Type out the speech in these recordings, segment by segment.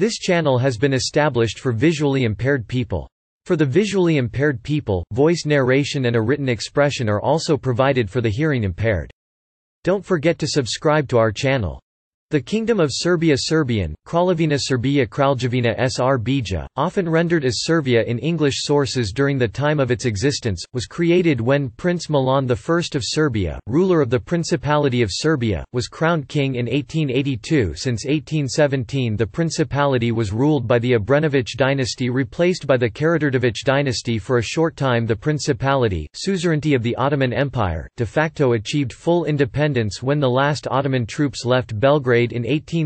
This channel has been established for visually impaired people. For the visually impaired people, voice narration and a written expression are also provided for the hearing impaired. Don't forget to subscribe to our channel. The Kingdom of Serbia Serbian, Kraljevina Srbija Kraljevina Srbija, often rendered as Servia in English sources during the time of its existence, was created when Prince Milan I of Serbia, ruler of the Principality of Serbia, was crowned king in 1882. Since 1817 the principality was ruled by the Obrenović dynasty replaced by the Karađorđević dynasty. For a short time the principality, suzerainty of the Ottoman Empire, de facto achieved full independence when the last Ottoman troops left Belgrade in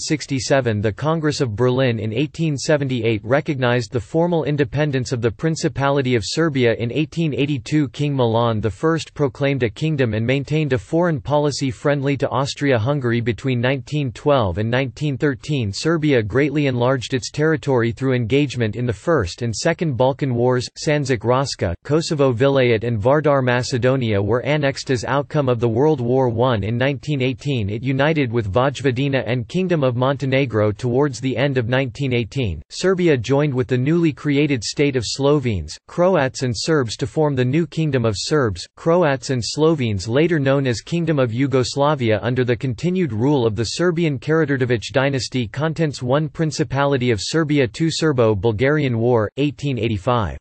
1867. The Congress of Berlin in 1878 recognized the formal independence of the Principality of Serbia. In 1882 King Milan I proclaimed a kingdom and maintained a foreign policy friendly to Austria-Hungary. Between 1912 and 1913 Serbia greatly enlarged its territory through engagement in the First and Second Balkan Wars. Sandžak Raška, Kosovo Vilayet and Vardar Macedonia were annexed as outcome of the World War I. In 1918 it united with Vojvodina and Kingdom of Montenegro. Towards the end of 1918, Serbia joined with the newly created state of Slovenes, Croats and Serbs to form the new Kingdom of Serbs, Croats and Slovenes, later known as Kingdom of Yugoslavia, under the continued rule of the Serbian Karađorđević dynasty. Contents: 1. Principality of Serbia. 2. Serbo-Bulgarian War, 1885.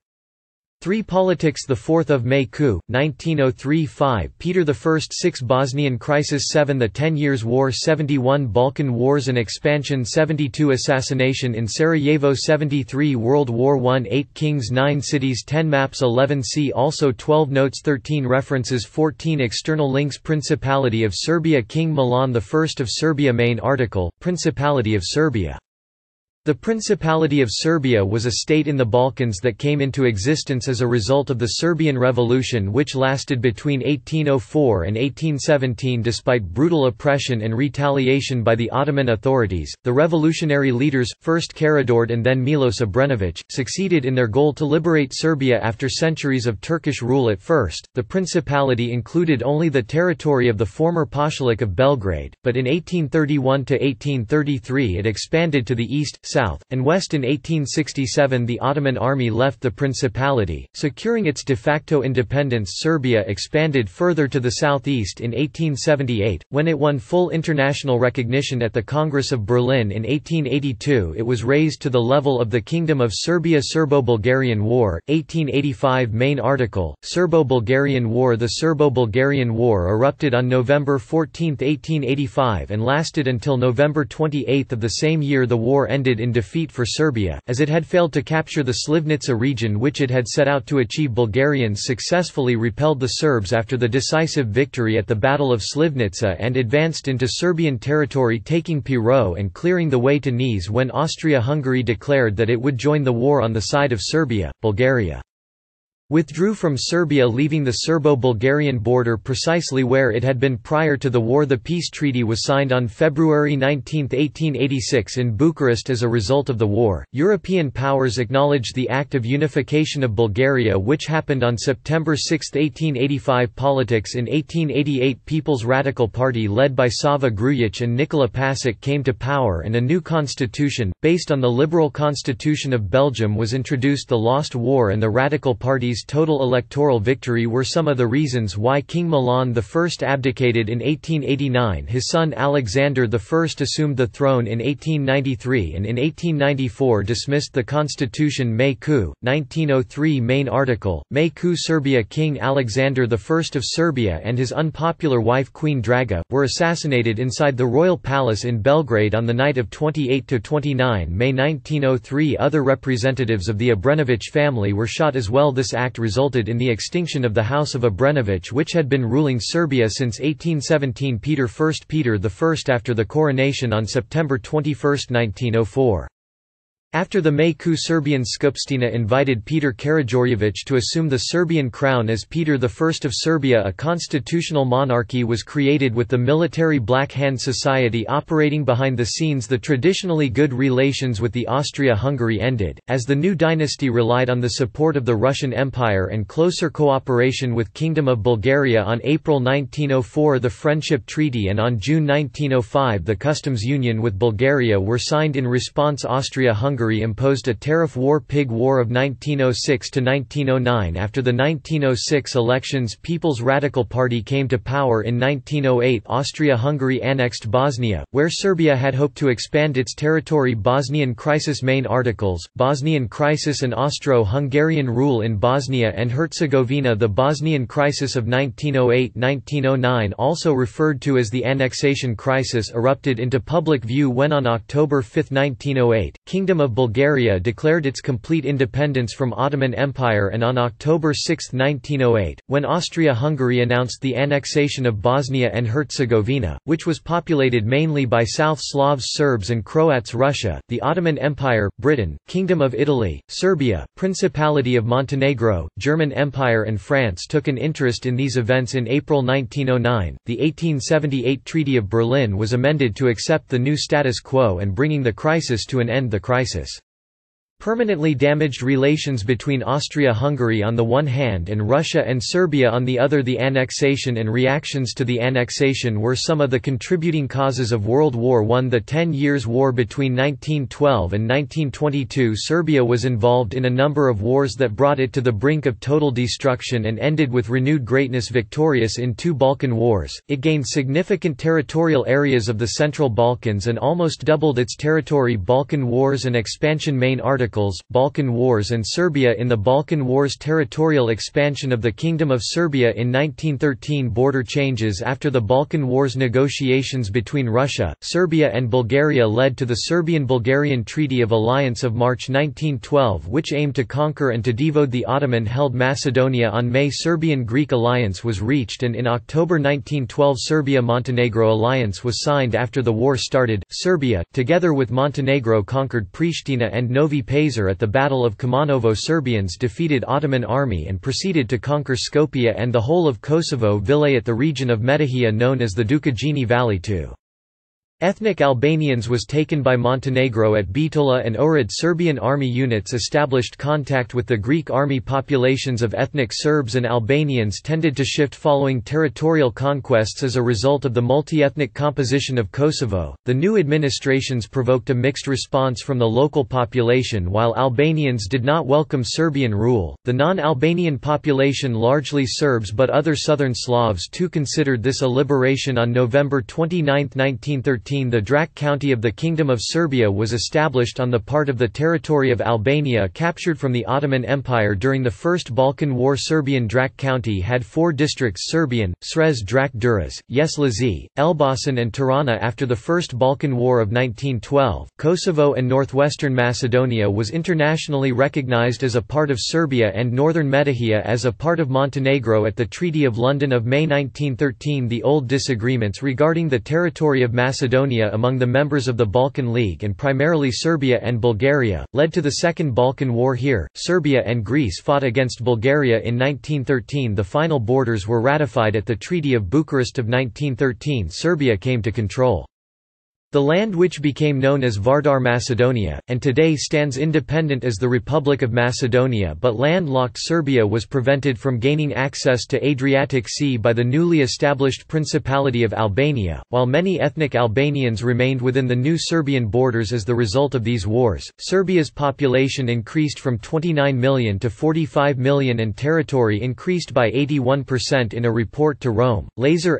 3. Politics. 4 May coup, 1903. 5. Peter I. 6. Bosnian crisis. 7. The 10 Years' War. 71. Balkan Wars and expansion. 72. Assassination in Sarajevo. 73. World War I. 8. Kings. 9. Cities. 10. Maps. 11. See also 12. Notes. 13. References. 14. External links. Principality of Serbia. King Milan I of Serbia. Main article, Principality of Serbia. The Principality of Serbia was a state in the Balkans that came into existence as a result of the Serbian Revolution, which lasted between 1804 and 1817. Despite brutal oppression and retaliation by the Ottoman authorities, the revolutionary leaders, first Karađorđe and then Milos Obrenović, succeeded in their goal to liberate Serbia after centuries of Turkish rule. At first, the Principality included only the territory of the former Pashalik of Belgrade, but in 1831 to 1833 it expanded to the east, south, and west. In 1867 the Ottoman army left the principality, securing its de facto independence. Serbia expanded further to the southeast in 1878, when it won full international recognition at the Congress of Berlin. In 1882 it was raised to the level of the Kingdom of Serbia. Serbo-Bulgarian War, 1885. Main article, Serbo-Bulgarian War. The Serbo-Bulgarian War erupted on November 14, 1885 and lasted until November 28 of the same year. The war ended in defeat for Serbia, as it had failed to capture the Slivnica region which it had set out to achieve. Bulgarians successfully repelled the Serbs after the decisive victory at the Battle of Slivnica and advanced into Serbian territory, taking Pirot and clearing the way to Niš when Austria-Hungary declared that it would join the war on the side of Serbia. Bulgaria withdrew from Serbia, leaving the Serbo-Bulgarian border precisely where it had been prior to the war. The peace treaty was signed on February 19, 1886 in Bucharest. As a result of the war, European powers acknowledged the Act of Unification of Bulgaria, which happened on September 6, 1885. Politics. In 1888 People's Radical Party led by Sava Grujic and Nikola Pasic came to power and a new constitution, based on the liberal constitution of Belgium, was introduced. The Lost War and the Radical Party's total electoral victory were some of the reasons why King Milan I abdicated in 1889. His son Alexander I assumed the throne in 1893 and in 1894 dismissed the constitution. May coup, 1903. Main article, May coup. Serbia. King Alexander I of Serbia and his unpopular wife Queen Draga were assassinated inside the royal palace in Belgrade on the night of 28–29 May 1903. Other representatives of the Obrenović family were shot as well. This act resulted in the extinction of the House of Obrenović, which had been ruling Serbia since 1817. Peter I after the coronation on September 21, 1904. After the May coup, Serbian Skupština invited Petar Karađorđević to assume the Serbian crown as Petar I of Serbia. A constitutional monarchy was created with the military Black Hand Society operating behind the scenes. The traditionally good relations with the Austria-Hungary ended, as the new dynasty relied on the support of the Russian Empire and closer cooperation with Kingdom of Bulgaria. On April 1904 the Friendship Treaty and on June 1905 the Customs Union with Bulgaria were signed. In response, Austria-Hungary imposed a tariff war. Pig War of 1906 to 1909. After the 1906 elections, People's Radical Party came to power. In 1908 Austria-Hungary annexed Bosnia, where Serbia had hoped to expand its territory. Bosnian crisis. Main articles: Bosnian crisis and Austro-Hungarian rule in Bosnia and Herzegovina. The Bosnian crisis of 1908–1909, also referred to as the annexation crisis, erupted into public view when on October 5, 1908, Kingdom of Bulgaria declared its complete independence from Ottoman Empire, and on October 6, 1908, when Austria-Hungary announced the annexation of Bosnia and Herzegovina, which was populated mainly by South Slavs, Serbs and Croats. Russia, the Ottoman Empire, Britain, Kingdom of Italy, Serbia, Principality of Montenegro, German Empire and France took an interest in these events. In April 1909, the 1878 Treaty of Berlin was amended to accept the new status quo and bringing the crisis to an end. The crisis permanently damaged relations between Austria-Hungary on the one hand and Russia and Serbia on the other. The annexation and reactions to the annexation were some of the contributing causes of World War I. The 10 Years' War between 1912 and 1922. Serbia was involved in a number of wars that brought it to the brink of total destruction and ended with renewed greatness. Victorious in two Balkan Wars, it gained significant territorial areas of the Central Balkans and almost doubled its territory. Balkan Wars and expansion. Main articles: Balkan Wars and Serbia in the Balkan Wars. Territorial expansion of the Kingdom of Serbia in 1913. Border changes after the Balkan Wars. Negotiations between Russia, Serbia and Bulgaria led to the Serbian-Bulgarian Treaty of Alliance of March 1912, which aimed to conquer and to devote the Ottoman-held Macedonia. On May, Serbian-Greek alliance was reached, and in October 1912 Serbia-Montenegro alliance was signed. After the war started, Serbia, together with Montenegro, conquered Pristina and Novi Pazar at the Battle of Kumanovo. Serbians defeated Ottoman army and proceeded to conquer Skopje and the whole of Kosovo. Vilay at the region of Metohija known as the Dukagini Valley too. Ethnic Albanians was taken by Montenegro at Bitola and Ohrid. Serbian army units established contact with the Greek army. Populations of ethnic Serbs and Albanians tended to shift following territorial conquests as a result of the multi-ethnic composition of Kosovo. The new administrations provoked a mixed response from the local population. While Albanians did not welcome Serbian rule, the non-Albanian population, largely Serbs but other southern Slavs too, considered this a liberation. On November 29, 1913, the Drac County of the Kingdom of Serbia was established on the part of the territory of Albania captured from the Ottoman Empire during the First Balkan War. Serbian Drac County had 4 districts: Serbian, Srez Drac Duras, Jeslazi, Elbasan and Tirana. After the First Balkan War of 1912, Kosovo and northwestern Macedonia was internationally recognized as a part of Serbia and northern Metohija as a part of Montenegro. At the Treaty of London of May 1913, the old disagreements regarding the territory of Macedonia among the members of the Balkan League, and primarily Serbia and Bulgaria, led to the Second Balkan War. Here, Serbia and Greece fought against Bulgaria. In 1913 the final borders were ratified at the Treaty of Bucharest of 1913. Serbia came to control the land which became known as Vardar Macedonia, and today stands independent as the Republic of Macedonia, but landlocked Serbia was prevented from gaining access to Adriatic Sea by the newly established Principality of Albania, while many ethnic Albanians remained within the new Serbian borders. As the result of these wars, Serbia's population increased from 29 million to 45 million and territory increased by 81%. In a report to Rome, Lazar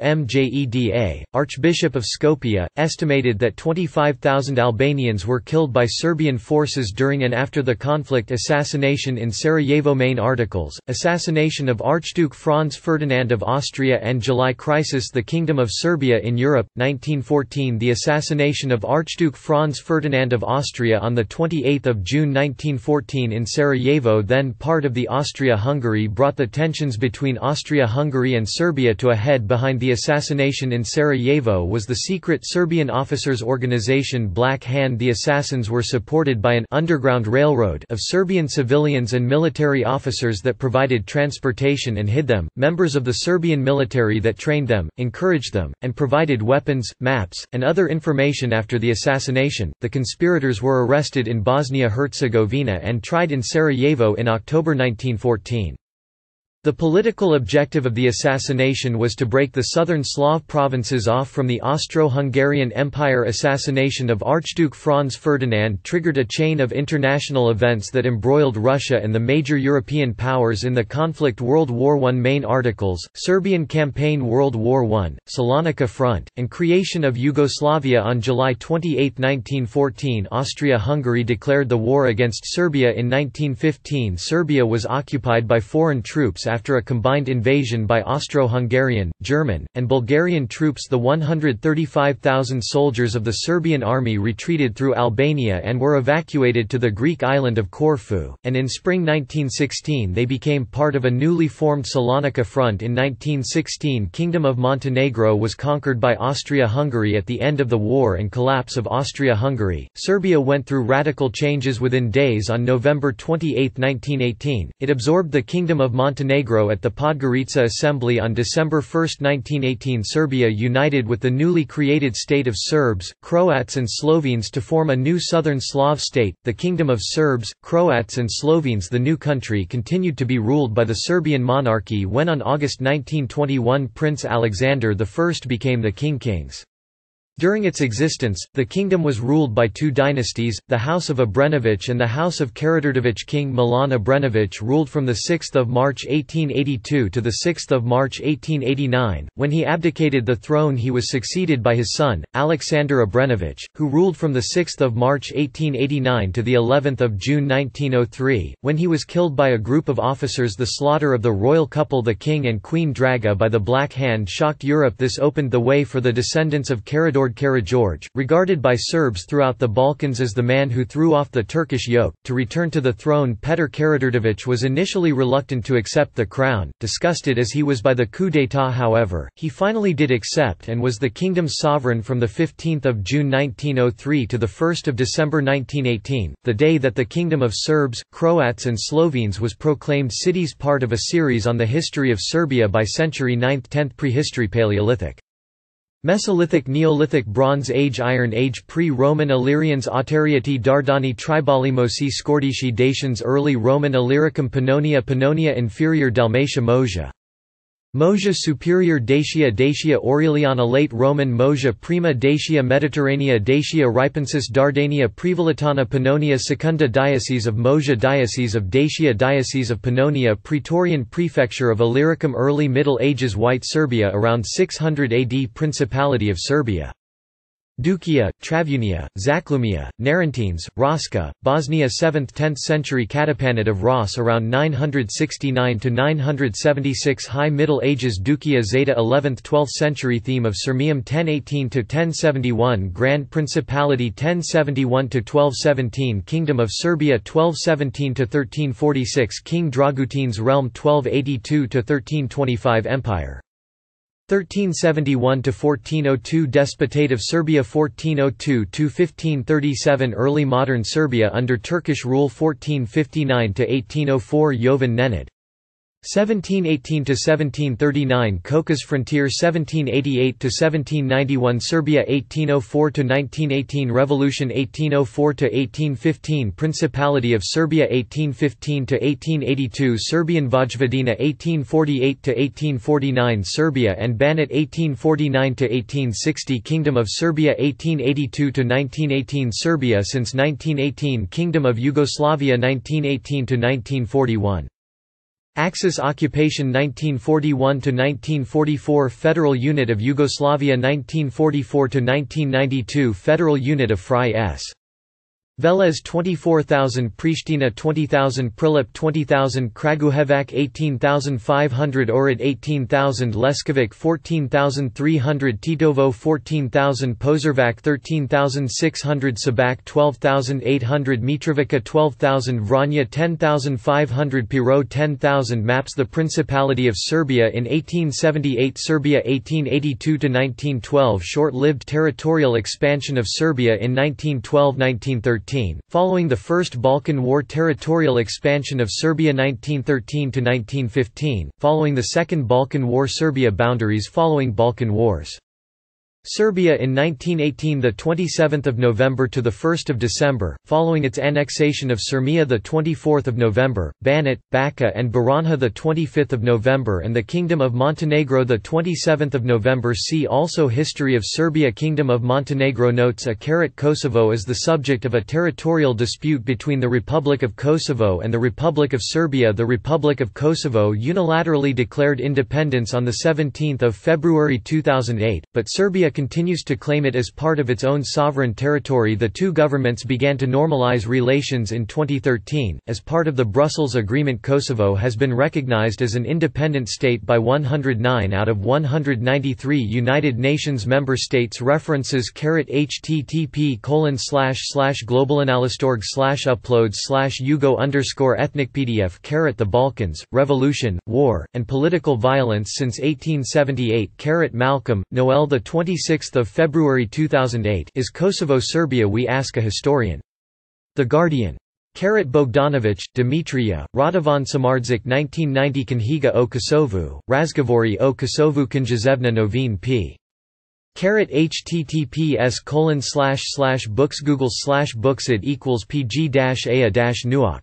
Mjeda, Archbishop of Skopje, estimated that 25,000 Albanians were killed by Serbian forces during and after the conflict. Assassination in Sarajevo. Main articles: Assassination of Archduke Franz Ferdinand of Austria and July crisis. The Kingdom of Serbia in Europe, 1914. The assassination of Archduke Franz Ferdinand of Austria on 28 June 1914 in Sarajevo, then part of the Austria-Hungary, brought the tensions between Austria-Hungary and Serbia to a head. Behind the assassination in Sarajevo was the secret Serbian officer officers' organization Black Hand. The assassins were supported by an underground railroad of Serbian civilians and military officers that provided transportation and hid them, members of the Serbian military that trained them, encouraged them, and provided weapons, maps, and other information. After the assassination, the conspirators were arrested in Bosnia-Herzegovina and tried in Sarajevo in October 1914. The political objective of the assassination was to break the southern Slav provinces off from the Austro-Hungarian Empire. Assassination of Archduke Franz Ferdinand triggered a chain of international events that embroiled Russia and the major European powers in the conflict. World War I. Main articles: Serbian campaign, World War I, Salonika Front, and creation of Yugoslavia. On July 28, 1914, Austria-Hungary declared the war against Serbia. In 1915, Serbia was occupied by foreign troops after a combined invasion by Austro-Hungarian, German, and Bulgarian troops. The 135,000 soldiers of the Serbian army retreated through Albania and were evacuated to the Greek island of Corfu, and in spring 1916 they became part of a newly formed Salonika Front. In 1916, Kingdom of Montenegro was conquered by Austria-Hungary. At the end of the war and collapse of Austria-Hungary, Serbia went through radical changes within days. On November 28, 1918, it absorbed the Kingdom of Montenegro at the Podgorica Assembly. On December 1, 1918, Serbia united with the newly created state of Serbs, Croats and Slovenes to form a new southern Slav state, the Kingdom of Serbs, Croats and Slovenes. The new country continued to be ruled by the Serbian monarchy when on August 1921 Prince Alexander I became the King-Kings. During its existence, the kingdom was ruled by two dynasties, the House of Obrenović and the House of Karađorđević. King Milan Obrenović ruled from 6 March 1882 to 6 March 1889. When he abdicated the throne, he was succeeded by his son, Aleksandar Obrenović, who ruled from 6 March 1889 to of June 1903, when he was killed by a group of officers. The slaughter of the royal couple, the King and Queen Draga, by the Black Hand shocked Europe. This opened the way for the descendants of Karađorđe, regarded by Serbs throughout the Balkans as the man who threw off the Turkish yoke, to return to the throne. Petar Karađorđević was initially reluctant to accept the crown, disgusted as he was by the coup d'état. However, he finally did accept and was the kingdom's sovereign from 15 June 1903 to 1 December 1918, the day that the Kingdom of Serbs, Croats and Slovenes was proclaimed cities. Part of a series on the history of Serbia by century 9th–10th prehistory Paleolithic, Mesolithic, Neolithic, Bronze Age, Iron Age, Pre-Roman, Illyrians, Auteriati, Dardani, Tribalimosi, Scordisci, Dacians, Early Roman, Illyricum, Pannonia, Pannonia Inferior, Dalmatia, Mosia, Mosia Superior, Dacia, Dacia Aureliana, Late Roman, Mosia Prima, Dacia Mediterranea, Dacia Ripensis, Dardania, Prevolitana, Pannonia Secunda, Diocese of Mosia, Diocese of Dacia, Diocese of Pannonia, Praetorian Prefecture of Illyricum, Early Middle Ages, White Serbia around 600 AD, Principality of Serbia, Dukia, Travunia, Zaclumia, Narentines, Raska, Bosnia 7th–10th century, Katapanate of Ras around 969 to 976, High Middle Ages, Dukia Zeta 11th–12th century, Theme of Sirmium 1018 to 1071, Grand Principality 1071 to 1217, Kingdom of Serbia 1217 to 1346, King Dragutins realm 1282 to 1325, Empire 1371 to 1402, Despotate of Serbia 1402 to 1537, Early Modern Serbia under Turkish rule 1459 to 1804, Jovan Nenad 1718 to 1739, Caucasus Frontier 1788 to 1791, Serbia 1804 to 1918, Revolution 1804 to 1815, Principality of Serbia 1815 to 1882, Serbian Vojvodina 1848 to 1849, Serbia and Banat 1849 to 1860, Kingdom of Serbia 1882 to 1918, Serbia since 1918, Kingdom of Yugoslavia 1918 to 1941. Axis occupation 1941 to 1944, Federal Unit of Yugoslavia 1944 to 1992, Federal Unit of Frye S. Velez 24,000, Pristina 20,000, Prilep 20,000, Kragujevac 18,500, Ohrid 18,000, Leskovac 14,300, Titovo 14,000, Pozervac 13,600, Sabac 12,800, Mitrovica 12,000, Vranja 10,500, Pirot 10,000. Maps. The Principality of Serbia in 1878, Serbia 1882–1912, short-lived territorial expansion of Serbia in 1912–1913. Following the First Balkan War, territorial expansion of Serbia 1913–1915, following the Second Balkan War, Serbia boundaries following Balkan Wars. Serbia in 1918, the 27th of November to the 1st of December, following its annexation of Sirmia the 24th of November, Banat, Bačka and Baranja the 25th of November, and the Kingdom of Montenegro the 27th of November. See also History of Serbia. Kingdom of Montenegro. Notes. Kosovo is the subject of a territorial dispute between the Republic of Kosovo and the Republic of Serbia. The Republic of Kosovo unilaterally declared independence on the 17th of February 2008, but Serbia continues to claim it as part of its own sovereign territory. The two governments began to normalize relations in 2013. As part of the Brussels Agreement, Kosovo has been recognized as an independent state by 109 out of 193 United Nations member states. References http://globalanalystorg/uploads/yugo_ethnicpdf. The Balkans, Revolution, War, and Political Violence since 1878. Malcolm, Noel. The 26th of February 2008. Is Kosovo Serbia? We ask a historian. The Guardian. Bogdanović, Dimitrija, Radovan Samardžić 1990. Knjiga o Kosovu, Razgovori o Kosovu Knjazevna Novine p. https://books google/books.id=pg-aa-nuak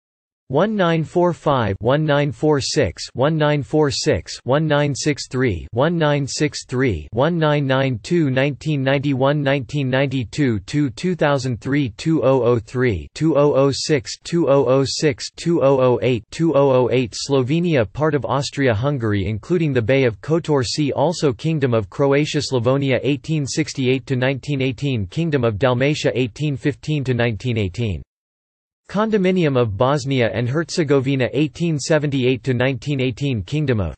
1945 1946 1946 1963 1963 1992 1991 1992 2003 2003 2006 2006 2008 2008 Slovenia, part of Austria-Hungary including the Bay of Kotor. See also Kingdom of Croatia. Slavonia 1868–1918, Kingdom of Dalmatia 1815–1918. Condominium of Bosnia and Herzegovina 1878–1918, Kingdom of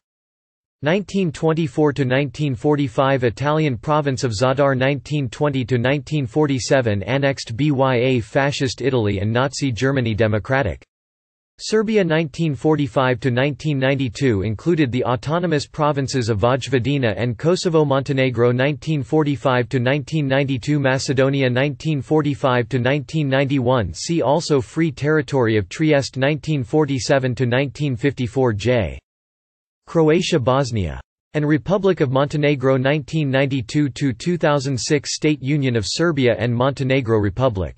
1924–1945, Italian province of Zadar 1920–1947, annexed BYA, Fascist Italy and Nazi Germany. Democratic Serbia 1945–1992 included the autonomous provinces of Vojvodina and Kosovo. Montenegro 1945–1992, Macedonia 1945–1991. See also Free Territory of Trieste 1947–1954. J. Croatia, Bosnia, and Republic of Montenegro 1992–2006. State Union of Serbia and Montenegro Republic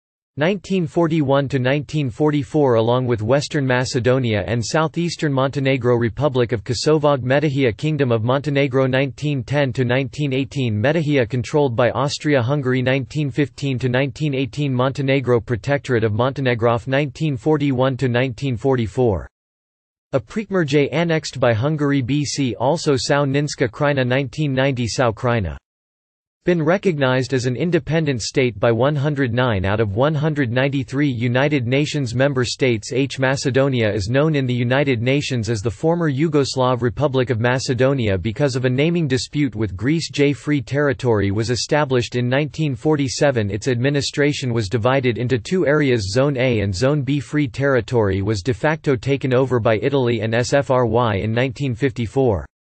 1941–1944 along with Western Macedonia and Southeastern Montenegro. Republic of Kosovo. Metohija, Kingdom of Montenegro 1910–1918, Metohija controlled by Austria-Hungary 1915–1918, Montenegro Protectorate of Montenegrov 1941–1944. A Prekmurje annexed by Hungary. BC also Sao Ninska Krajina 1990, Sao Krajina been recognized as an independent state by 109 out of 193 United Nations member states. Macedonia is known in the United Nations as the former Yugoslav Republic of Macedonia because of a naming dispute with Greece. Free Territory was established in 1947. Its administration was divided into two areas, Zone A and Zone B. Free Territory was de facto taken over by Italy and SFRY in 1954.